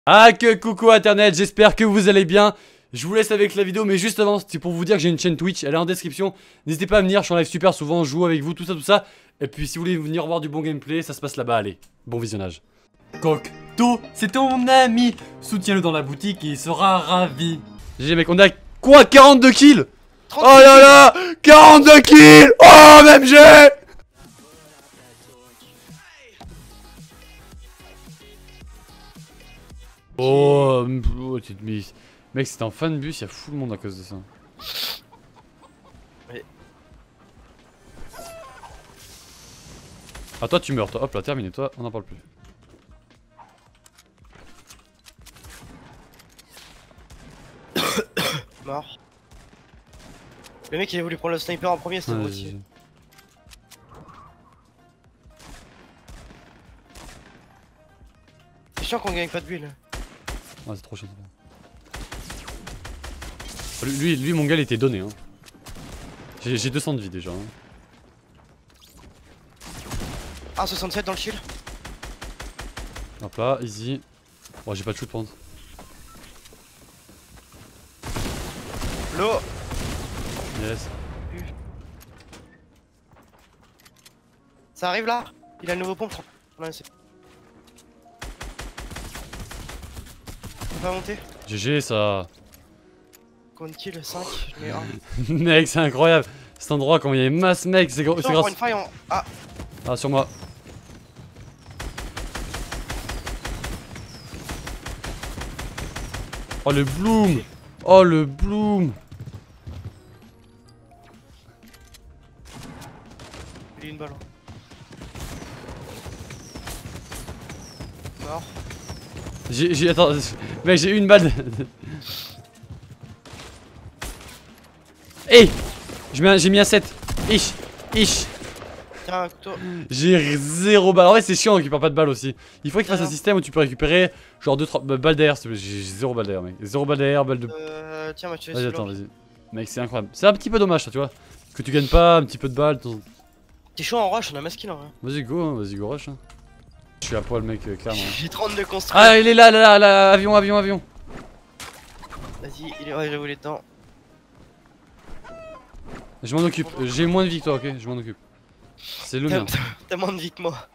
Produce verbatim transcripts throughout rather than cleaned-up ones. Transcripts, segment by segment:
Ah que coucou internet, j'espère que vous allez bien. Je vous laisse avec la vidéo, mais juste avant, c'est pour vous dire que j'ai une chaîne Twitch, elle est en description. N'hésitez pas à venir, je suis en live super souvent, je joue avec vous, tout ça, tout ça. Et puis si vous voulez venir voir du bon gameplay, ça se passe là-bas, allez, bon visionnage. Cocteau, c'est ton ami, soutiens-le dans la boutique et il sera ravi. G G mec, on a quoi, quarante-deux kills? Oh là là, quarante-deux kills. Oh M M G. Oh, oh tu te mis. Mec, c'était en fin de bus, il y a fou le monde à cause de ça. Oui. Ah, toi tu meurs, toi. Hop là, terminé, toi, on n'en parle plus. Mort. Le mec il a voulu prendre le sniper en premier, c'était Ouais, moitié. C'est chiant qu'on gagne pas de bulle. Ouais, c'est trop chiant. Lui, lui, lui, mon gars, il était donné. Hein. J'ai deux cents de vie déjà. Hein. Ah, soixante-sept dans le shield. Hop là, easy. Bon, j'ai pas de shoot par contre. L'eau. Yes. Ça arrive là. Il a le nouveau pompe. Ouais, c'est. On va monter. G G, ça. Combien de kills? cinq. Je mets un. Mec, c'est incroyable. Cet endroit, quand il y a masse, mec, c'est grâce. Une faille en... Ah. Ah, sur moi. Oh le bloom. Oh le bloom. Il a une balle. Mort. J'ai, j'ai, attends, mec, j'ai une balle. Hey, j'ai mis un sept. Ish, ish. Tiens, un couteau. J'ai zéro balle. En vrai, c'est chiant qu'il perd pas de balles aussi. Il faut qu'il fasse un système où tu peux récupérer genre deux trois balles d'air. J'ai zéro balle d'air, mec. Zéro balle d'air, balle de. Euh, tiens, moi je te Vas-y, laisse. attends, vas-y. Mec, c'est incroyable. C'est un petit peu dommage, ça, tu vois. Que tu gagnes pas un petit peu de balles. Ton... T'es chaud en rush, on a masqué là. Hein. Vas-y, go, hein, vas-y, go rush. Hein. Je suis à poil, mec, euh, clairement. J'ai trente de construire. Ah, il est là, là, là, là, avion, avion, avion. Vas-y, il est. Ouais, j'ai volé dedans. Je m'en occupe. J'ai moins de vie que toi, ok. Je m'en occupe. C'est le mien. T'as moins de vie que moi.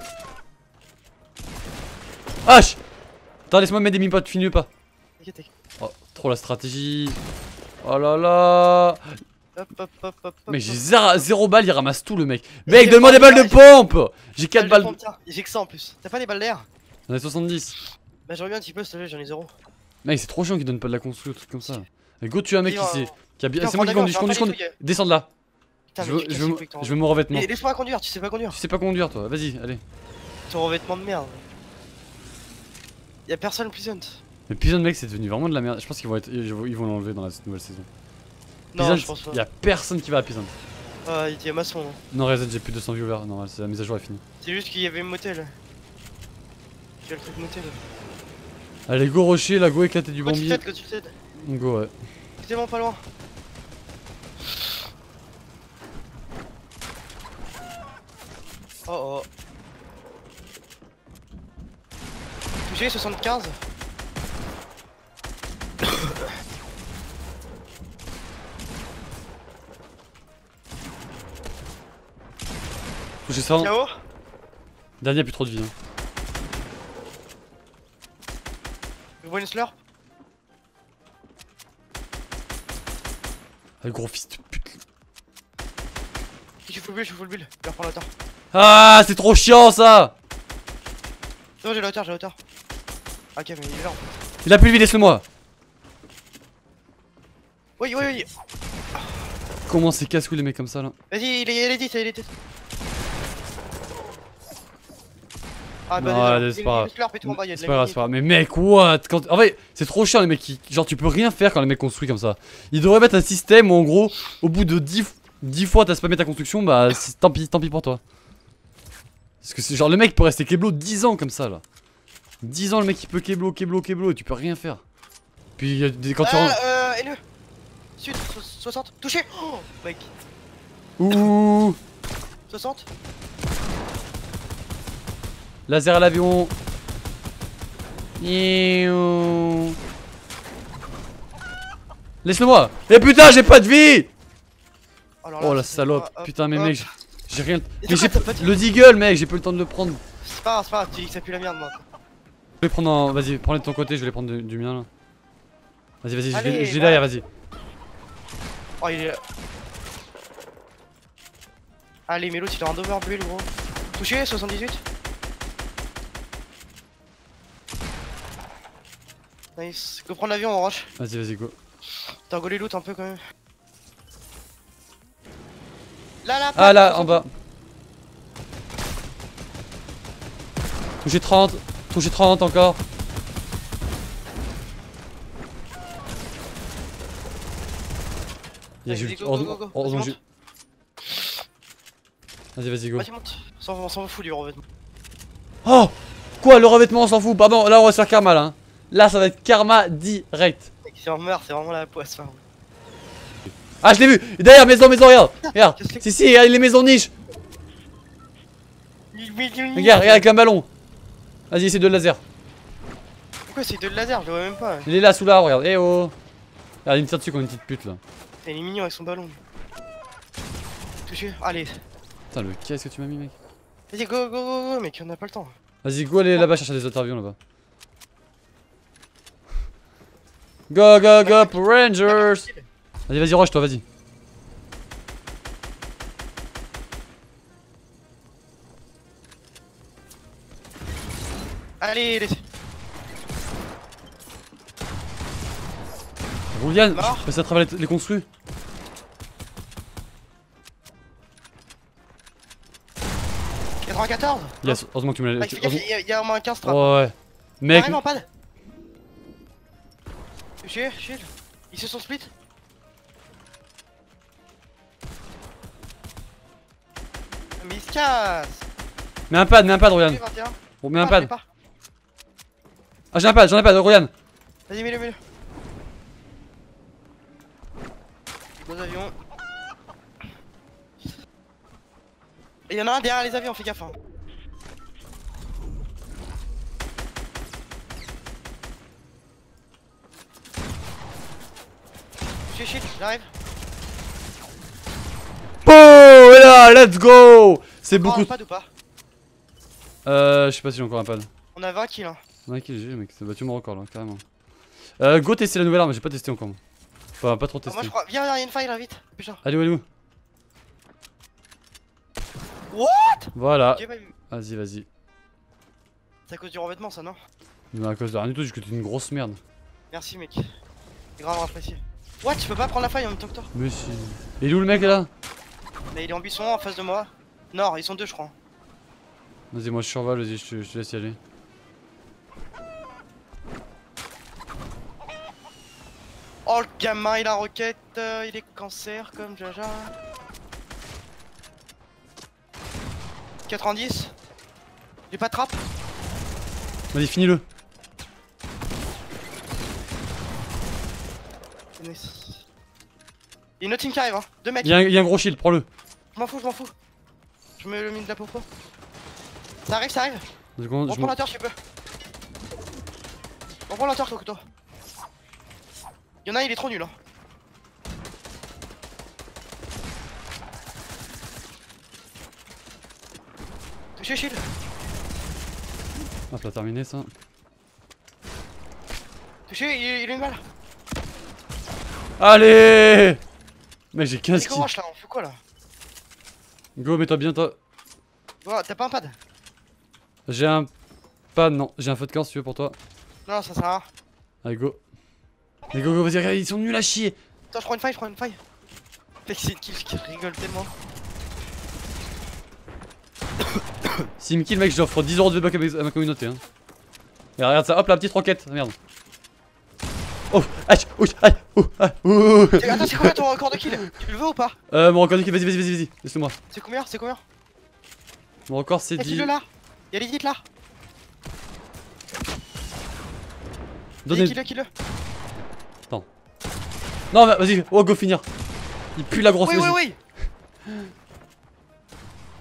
H. Attends, laisse-moi mettre des mini-potes, finis pas. T'inquiète, t'inquiète. Oh, trop la stratégie. Oh là là. Hop, hop, hop, hop. Mais j'ai zéro, zéro balles, il ramasse tout le mec. Mec, donne-moi des balles de pompe. J'ai quatre balles. J'ai que ça en plus. T'as pas des balles d'air? J'en ai soixante-dix. Bah, j'aurais bien un petit peu, s'il te plaît, j'en ai zéro. Mec, c'est trop chiant qu'il donne pas de la construction, truc comme ça. Et go, tu as un mec qui sait. Qui a bien. Putain, C'est moi qui prends conduis, je d'avion, conduis, je j'en ai conduis. pas les Descends de là. Putain, Je mais veux, t'es je cassé, veux, putain. je veux mon revêtement. Mais laisse-moi conduire, tu sais pas conduire. Tu sais pas conduire, toi. Vas-y, allez. Ton revêtement de merde. Y'a personne Pleasant. Mais Pleasant, mec, c'est devenu vraiment de la merde. Je pense qu'ils vont être, ils vont l'enlever dans la nouvelle saison. Non, Pleasant, je pense pas. Y'a personne qui va à Pleasant. Ah, il y a maçon. Hein. Non, Reset, j'ai plus de deux cents viewers. Non, la mise à jour est finie. C'est juste qu'il y avait un motel. J'ai le truc motel. Allez, go rocher, là, go éclater du Go tu bombier. t'aides, go tu t'aides. Go, ouais. C'est tellement pas loin. Oh oh. Touché soixante-quinze. Touché cent. K O. Dernier, plus trop de vie. Hein. Je vois une slurp. Ah, gros fils de pute. Je suis full build, je suis full build. Je vais reprendre la hauteur. Ah, c'est trop chiant ça. Non, j'ai la hauteur, j'ai la hauteur. Ok, mais il est là en fait. Il a plus de vie, laisse-le-moi. Oui, oui, oui. Comment c'est casse-couille les mecs comme ça là? Vas-y, il est edit, il est edit. Ah bah Non, déjà, c'est il y a pas une slurp et tout en bas, il y a de C'est la pas grave, mini. c'est pas grave. Mais mec, what? Quand... En fait, c'est trop chiant les mecs qui. Genre, tu peux rien faire quand les mecs construisent comme ça. Ils devraient mettre un système où en gros, au bout de dix, dix fois t'as spammé ta construction, bah tant pis, tant pis pour toi. Parce que c'est genre le mec peut rester keblo dix ans comme ça là. dix ans le mec il peut keblo, keblo, keblo et tu peux rien faire. Puis il y a des... quand tu Ah, rentres. euh, N E. Sud, soixante, touché. Oh, mec. Ouh. soixante. Laser à l'avion. Laisse-le-moi. Eh putain, j'ai pas de vie. Alors là, Oh la c'est salope. pas- hop, Putain, mais hop. mec, j'ai rien. Et Mais j'ai pourquoi t'as pas de- le deagle, mec, j'ai pas eu le temps de le prendre. C'est pas grave, c'est pas grave, tu dis que ça pue la merde moi. Je vais prendre en. Vas-y, prends-les de ton côté, je vais les prendre de- du mien là. Vas-y, vas-y, je Allez, vais- je vais va. derrière, vas-y. Oh il est là. Allez Mélo, tu t'es en overbuild gros. Touché, soixante-dix-huit. Nice. Go prendre l'avion, on rush. Vas-y, vas-y, go. T'as go les loot un peu quand même. Là, là, Ah là, en bas. Touché trente. Touché trente encore. Il y a Vas-y, juste. go, go, go, go. Heureusement, Vas-y, j'ai. Vas-y, vas-y, go. Vas-y, monte. On s'en on s'en fout du revêtement. Oh! Quoi, le revêtement, on s'en fout. Pardon, là, on va se faire karma là. hein. Là, ça va être karma direct. Mec, si on meurt, c'est vraiment la poisse. Hein. Ah, je l'ai vu! Derrière, maison, maison, regarde! Regarde! Qu'est-ce que- Si, si, regarde les maisons niches! Regarde, regarde avec un ballon! Vas-y, essaie de le laser. Pourquoi c'est de laser? Je le vois même pas. Il est là, sous l'arbre, regarde. Eh oh! Regarde, il me tire dessus comme une petite pute là. Il est mignon avec son ballon. Touché. Allez. Putain, le qu'est-ce que tu m'as mis, mec? Vas-y, go, go, go, go, mec, on a pas le temps. Vas-y, go aller là-bas chercher des autres avions là-bas. Go, go, go, pour Rangers! Vas-y, vas-y, rush toi, vas-y. Allez, laisse. Roulian, Mort. je passe à travers les, les construits. quatre-vingt-quatorze. Yes, heureusement que tu me l'as. Mec, fais gaffe, il y a- il y a au moins quinze trappes. Ouais, ouais. Mec, Carrément, pas de. Touché, shield. Ils se sont split. Mais il se casse. mets un pad, mets un pad, Roulian. vingt et un. Bon, mets un Ah, je pad. l'ai pas. Ah, j'ai un pad, j'en ai un pad, Roulian. Vas-y, mets-le, mets-le. Nos avions. Et y'en a un derrière les avions, fais gaffe. Hein. Shit, shit, j'arrive. Oh, et là, let's go! C'est Encore beaucoup. un pad ou pas? Euh, je sais pas si j'ai encore un pad. On a vingt kills. Hein. Ouais, qui j'ai, mec, c'est battu mon record là, carrément. Euh, go tester la nouvelle arme, j'ai pas testé encore. Moi. Enfin, pas trop Ah, moi testé. je crois. Viens, viens, y'a une faille là, vite. Putain. Allez, où, allez, où? What? Voilà. Ok, bah, Vas-y, vas-y. c'est à cause du revêtement, ça, non? Mais à cause de rien du tout, juste que t'es une grosse merde. Merci, mec. C'est grave apprécié. What? Tu peux pas prendre la faille en même temps que toi? Mais si. Et il est où le mec là? Mais il est en buisson en face de moi. Nord, ils sont deux, je crois. Vas-y, moi je survole, vas-y, je te, je te laisse y aller. Oh, le gamin, il a roquette. euh, il est cancer comme Jaja. quatre-vingt-dix. J'ai pas de trappe. Vas-y, finis-le. Nice. Il y a une autre team qui arrive, hein. Deux mecs. Il y, a un- il y a un gros shield, prends-le. Je m'en fous, je m'en fous. Je me le mets de la popo. Ça arrive, ça arrive. Deux secondes, je Reprends m'en- la terre, si tu peux. Reprends la terre, toi, que toi. Y'en a un, il est trop nul, hein. Touché, shield. Hop là, terminé ça. Touché, il, il a une balle. Allez! Mec, j'ai quinze Nico kills. Roche là, on fait quoi là? Go, mets-toi bien, toi. Oh, t'as pas un pad? J'ai un pad, non, j'ai un feu de camp si tu veux pour toi. Non, ça sert à rien. Allez, go. Allez, go, go, vas-y, regarde, ils sont nuls à chier. Attends, je prends une faille, je prends une faille. Mec, c'est une kill qui rigole tellement. S'il me kill, mec, j'offre dix euros de V-Bucks à ma- à ma communauté. Hein. Et regarde ça, hop, la petite roquette. Merde. Oh, aïe, ouh, aïe, ouh, aïe, ouh. C'est- Attends, c'est combien ton record de kill? Tu le veux ou pas? Euh, mon record de kill, vas-y, vas-y, vas-y, vas-y, laisse-le-moi. C'est combien? C'est combien? Mon record, c'est Y'a dix. kill là? Y'a les hits là? Donnez. Kill le, kill le. Non, mais vas-y, oh, go finir. Il pue la grosse. Oui, oui, vas-y. oui.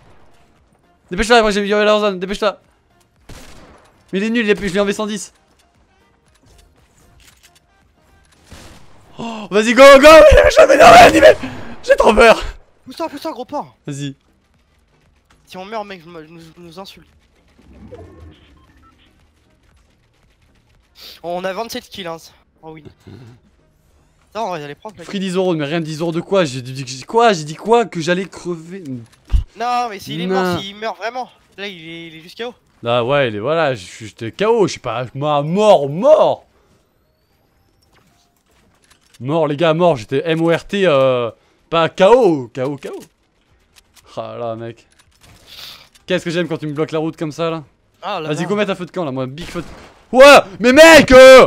Dépêche-toi, moi j'ai vu la zone, dépêche-toi. Mais il est nul, il est- je l'ai enlevé cent dix. Oh, vas-y, go, go. Je vais m'énerver, j'ai trop peur. Pousse-toi, pousse-toi, gros porc. Vas-y. Si on meurt, mec, je me- nous, nous insulte. On a vingt-sept kills, hein. Oh oui. Non, on va aller prendre. Free dix euros, mais rien de dix euros de quoi? J'ai dit quoi? J'ai dit quoi? Que j'allais crever. Non, mais s'il est Non. mort, s'il meurt vraiment. Là, il est, il est juste K O. Ah ouais, il est, voilà, j'étais K O, je sais pas, mort, mort, mort. Mort, les gars, mort, j'étais M O R T, euh, pas K O, K O, K O. Ah là, mec. Qu'est-ce que j'aime quand tu me bloques la route comme ça, là. Ah, là. Vas-y, go mettre un feu de camp, là, moi, big feu de... Ouais, mais mec euh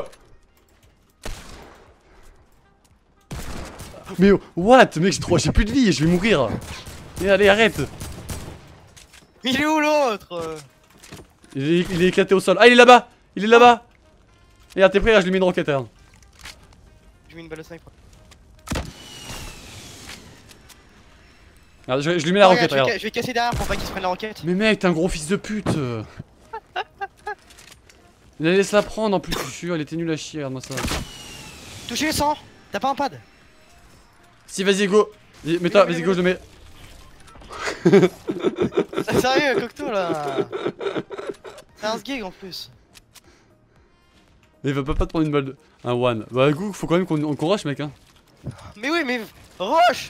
Mais what, mec, j'ai trop, j'ai plus de vie, je vais mourir. Et allez, arrête. Il est où l'autre? Il est, il est éclaté au sol. Ah, il est là-bas. Il est là-bas. Regarde, t'es prêt, là, je lui mets une roquette, regarde. Je mets une balle de sniper. Regarde, je, je lui mets la Oh, roquette, regarde, je, regarde. vais, je vais casser derrière pour pas qu'il se prenne la roquette. Mais mec, t'es un gros fils de pute. Il laisse la prendre en plus, je suis sûr, il était nul à chier, regarde-moi ça. Touchez les cent. T'as pas un pad? Si, vas-y, go. Mets-toi, vas-y, go, je le mets. Sérieux, Cocteau là. C'est un sgeg en plus. Mais il va pas te prendre une balle de... Un one. Bah, du coup, faut quand même qu'on qu'on rush, mec, hein. Mais oui, mais. Roche.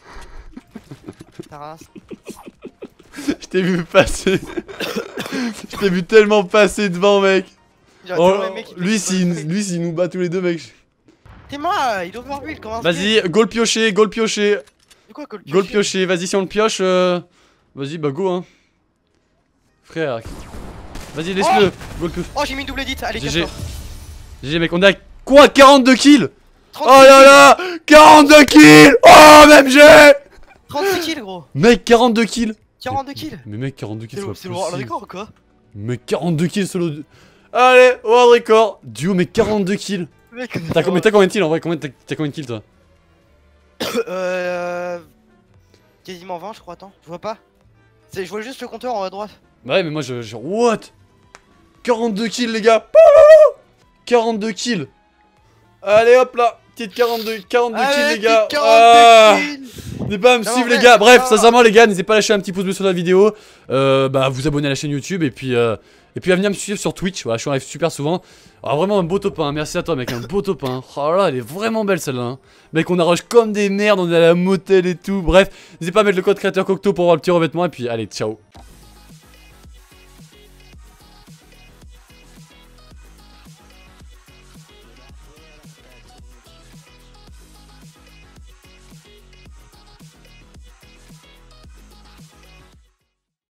Ta race. Je t'ai vu passer. Je t'ai vu tellement passer devant, mec. Oh, lui, s'il lui, s'il nous bat tous les deux, mec. T'es mort, il overbuild, comment ça? Vas-y, go le piocher, go le piocher. C'est quoi, go le Go le piocher, vas-y, si on le pioche. Euh... Vas-y, bah, go, hein. Frère. Vas-y, laisse-le. Go le pioche. Oh, j'ai mis une double edit, allez, G G. casse-toi. G G, mec, on a quoi? quarante-deux kills. Oh là là, quarante-deux kills. Oh, même G. trente-six kills, gros. Mec, quarante-deux kills. quarante-deux kills. Mais mec, quarante-deux kills, C'est le world record ou quoi? Mec, quarante-deux kills solo. Allez, world record. Duo, mais quarante-deux kills. T'as combien de kills en vrai? Combien t'as combien de kills toi? Euh. Quasiment vingt, je crois. Attends, je vois pas. Je vois juste le compteur en haut à droite. Bah ouais, mais moi je. je what? quarante-deux kills, les gars. quarante-deux kills. Allez, hop là. Petite quarante-deux, quarante-deux kills, les gars. Ah, n'hésitez pas à me suivre, les gars. Bref, sincèrement, les gars, n'hésitez pas à lâcher un petit pouce bleu sur la vidéo. Euh, bah, vous abonner à la chaîne YouTube et puis. Euh, Et puis à venir me suivre sur Twitch, voilà, je suis en live super souvent. Alors vraiment un beau top un, merci à toi mec, un beau top un. Oh là là, elle est vraiment belle celle-là. Hein. Mec, on arrache comme des merdes, on est à la motel et tout. Bref, n'hésitez pas à mettre le code créateur Cocteau pour avoir le petit revêtement et puis allez, ciao.